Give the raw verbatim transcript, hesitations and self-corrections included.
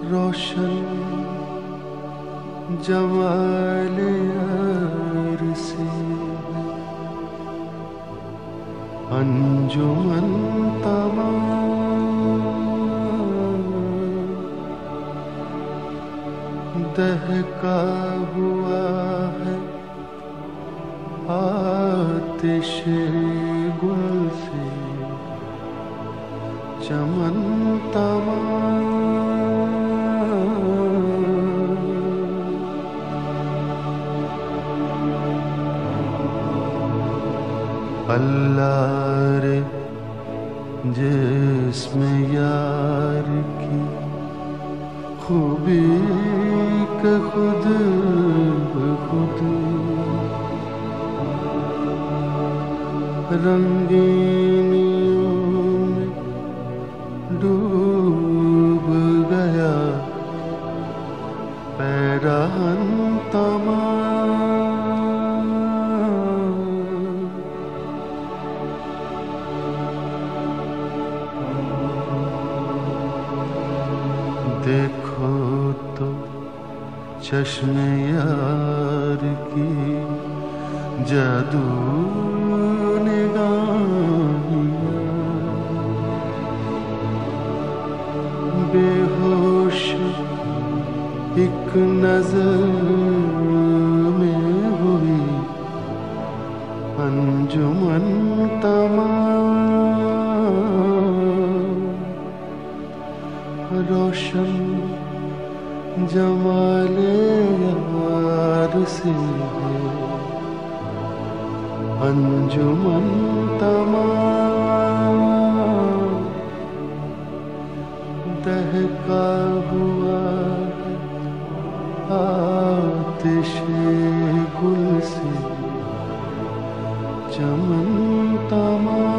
रोशन जमाल यार से अंजुमन तमाम दहका हुआ है आतिश गुल से चमन तमाम। अल्लाह रे जिस्म यार की खूबी के खुद खुद रंगीनियों में डूब गया पैराहन तमाम। देखो तो चश्मे यार की जादू निगाहियाँ बेहोश एक नजर में हुई अंजुमन तमाम। रोशन जमाले यार से अंजुमन तमाम दहका हुआ है आतिश गुल से चमन तमाम।